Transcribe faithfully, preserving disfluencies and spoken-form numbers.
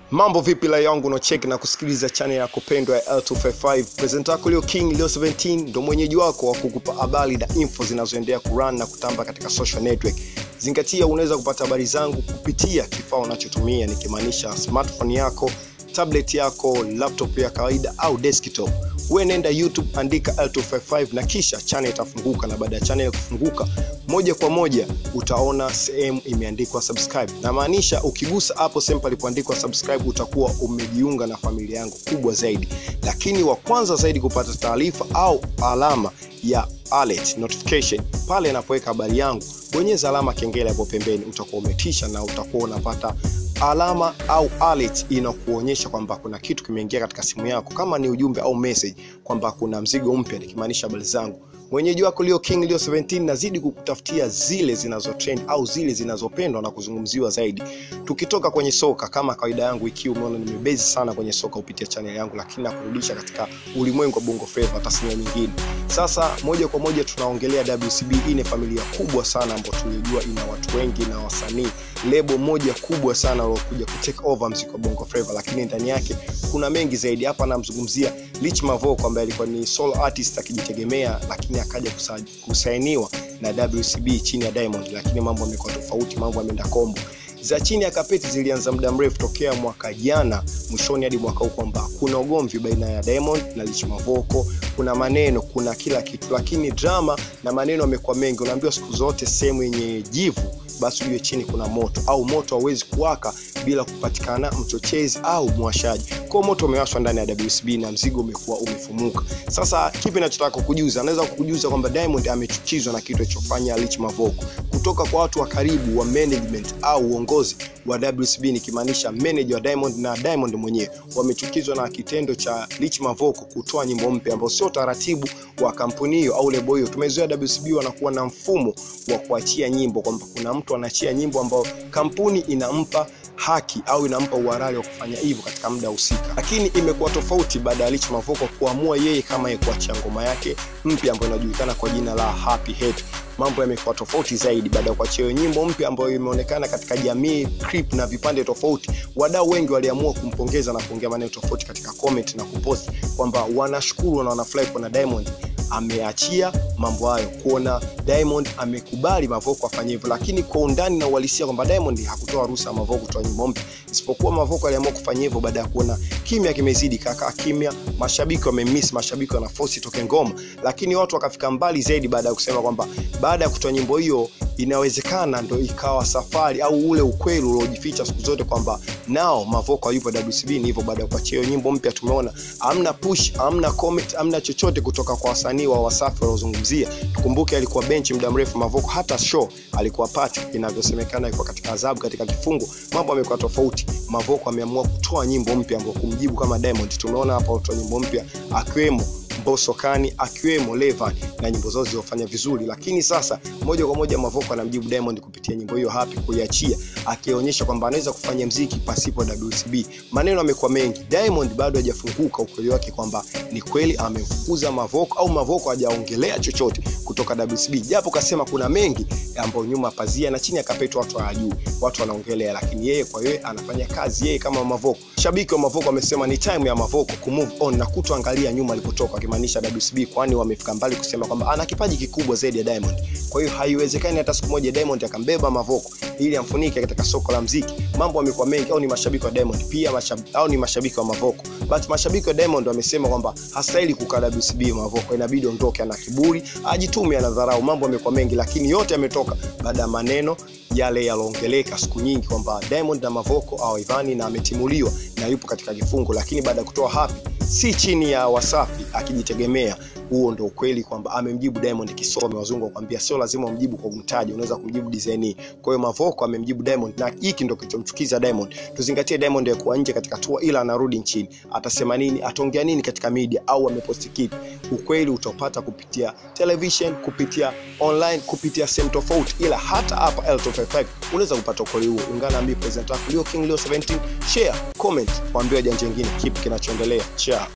Mambo vipi la yangu no check na kusikiliza channel ya kupendwa ya L two fifty-five. Presenter wako Leo King Leo seventeen ndo mwenyeji wako wa kukupa habari na info zinazoendelea kurun na kutamba katika social network. Zingatia, unaweza kupata habari zangu kupitia kifaa unachotumia, nikimaanisha smartphone yako, tablet yako, laptop ya kawaida au desktop. Wewe nenda YouTube, andika L two fifty-five na kisha channel itafunguka, na baada ya channel kufunguka moja kwa moja utaona sehemu imeandikwa subscribe. Na maanisha ukigusa hapo sehemu palipoandikwa subscribe utakuwa umejiunga na familia yangu kubwa zaidi. Lakini wa kwanza zaidi kupata taarifa au alama ya alert notification pale ninapoweka habari yangu, bonyeza alama kengele hapo pembeni, utakuwa umetisha na utakuwa unapata alama au alert inakuonyesha kwamba kuna kitu kimeingia katika simu yako, kama ni ujumbe au message kwamba kuna mzigo mpya, nikimaanisha habari zangu. Mwenyeji wako Leo King Leo seventeen nazidi kukutafutia zile zinazotrend au zile zinazopendwa na kuzungumziwa zaidi. Tukitoka kwenye soka kama kawaida yangu, ikiwa umeona nimebase sana kwenye soka kupitia channel yangu, lakini nakurudisha katika ulimwengu wa Bongo Flava, tasnia nyingine. Sasa moja kwa moja tunaongelea W C B. Hii ni familia kubwa sana ambayo tulijua ina watu wengi na wasanii, lebo moja kubwa sana waliokuja ku take over muziki wa Bongo Flava, lakini ndani yake kuna mengi zaidi. Hapa namzungumzia Rich Mavoko ambaye alikuwa ni solo artist akijitegemea, lakini akaja kusainiwa na W C B chini ya Diamond, lakini mambo yamekuwa tofauti, mambo yameenda kombo. Za chini ya kapeti zilianza muda mrefu tokea mwaka jana mwishoni hadi mwaka huu, kwamba kuna ugomvi baina ya Diamond na Rich Mavoko, kuna maneno, kuna kila kitu, lakini drama na maneno yamekuwa mengi. Unaambiwa siku zote sehemu yenye jivu basi ujue chini kuna moto, au moto hauwezi kuwaka bila kupatikana mchochezi au mwashaji. Kwa moto umewashwa ndani ya W C B na mzigo umekuwa umefumuka. Sasa kipi ninachotaka kukujuza? Naweza kukujuza kwamba Diamond amechukizwa na kitu alichofanya Rich Mavoko kutoka kwa watu wa karibu wa management au uongozi wa W C B, nikimaanisha manager wa Diamond na Diamond mwenyewe. Wamechukizwa na kitendo cha Rich Mavoko kutoa nyimbo mpya ambayo sio taratibu wa kampuni hiyo au lebo hiyo. Tumezoea W C B wanakuwa na mfumo wa kuachia nyimbo, kwamba kuna mtu anaachia nyimbo ambayo kampuni inampa haki au inampa uhalali wa kufanya hivyo katika muda husika. Lakini imekuwa tofauti baada ya Rich Mavoko kuamua yeye kama yeye kuachia ngoma yake mpya ambayo inajulikana kwa jina la Happy Hate. Mambo yamekuwa tofauti zaidi baada ya kuachia nyimbo mpya ambayo imeonekana katika jamii, clip na vipande tofauti. Wadau wengi waliamua kumpongeza na kuongea maneno tofauti katika comment na kupost kwamba wanashukuru na wanafurahi kwa Diamond ameachia mambo hayo, kuona Diamond amekubali Mavoko afanye hivyo. Lakini kwa undani na uhalisia kwamba Diamond hakutoa ruhusa Mavoko kutoa nyimbo mpya, isipokuwa Mavoko aliamua kufanya hivyo baada ya kuona kimya kimezidi, kaka kimya, mashabiki wamemiss, mashabiki wana force toke ngoma. Lakini watu wakafika mbali zaidi baada ya kusema kwamba baada ya kutoa nyimbo hiyo inawezekana ndo ikawa safari au ule ukweli uliojificha siku zote kwamba nao Mavoko yupo W C B. Ni hivyo, baada ya kuachia nyimbo mpya tumeona hamna push, hamna comment, hamna chochote kutoka kwa wasanii wa Wasafi waliozungumzia. Tukumbuke alikuwa bench muda mrefu Mavoko, hata show alikuwa party, inavyosemekana alikuwa katika adhabu, katika kifungo. Mambo yamekuwa tofauti. Mavoko ameamua kutoa nyimbo mpya ambayo kumjibu kama Diamond. Tumeona hapa kutoa nyimbo mpya akiwemo Mbosso Kani, akiwemo Levan, na nyimbo zao zilizofanya vizuri. Lakini sasa moja kwa moja Mavoko anamjibu Diamond kupitia nyimbo hiyo Happy, kuiachia akionyesha kwamba anaweza kufanya muziki pasipo W C B. Maneno yamekuwa mengi. Diamond bado hajafunguka ukweli wake kwamba ni kweli amemfukuza Mavoko au Mavoko hajaongelea chochote kutoka W C B, japo kasema kuna mengi ambayo nyuma pazia na chini ya kapeti watu hawajui, watu wanaongelea, lakini yeye kwa yeye anafanya kazi yeye kama Mavoko. Shabiki wa Mavoko amesema ni time ya Mavoko ku move on na kutoangalia nyuma alipotoka, akimaanisha W C B, kwani wamefika mbali kusema kwamba ana kipaji kikubwa zaidi ya Diamond. Kwa hiyo haiwezekani hata siku moja Diamond akambeba Mavoko ili amfunike katika soko la muziki. Mambo yamekuwa mengi. Au ni mashabiki wa Diamond pia mashabiki, au ni mashabiki wa Mavoko, but mashabiki wa Diamond wamesema kwamba hastahili kukaa W C B Mavoko, inabidi ondoke, ana kiburi, ajitume, ana dharau. Mambo yamekuwa mengi, lakini yote yametoka baada ya maneno yale yalongeleka siku nyingi kwamba Diamond na Mavoko hawaivani na ametimuliwa na yupo katika kifungo. Lakini baada ya kutoa Happy si chini ya Wasafi akijitegemea, huo ndio ukweli kwamba amemjibu Diamond kisome. Wazungu wakwambia sio lazima umjibu kwa kumtaja, unaweza kumjibu design. Kwa hiyo Mavoko amemjibu Diamond, na hiki ndio kilichomchukiza Diamond. Tuzingatie Diamond yuko nje katika tour, ila anarudi nchini, atasema nini, ataongea nini katika media, au ameposti kipi? Ukweli utapata kupitia television, kupitia online, kupitia sehemu tofauti, ila hata hapa L two fifty-five unaweza kupata ukweli huo. Ungana na mimi presenter wako Leo King Leo seventeen, share, comment, waambie wajanja wengine kipi kinachoendelea. Ciao.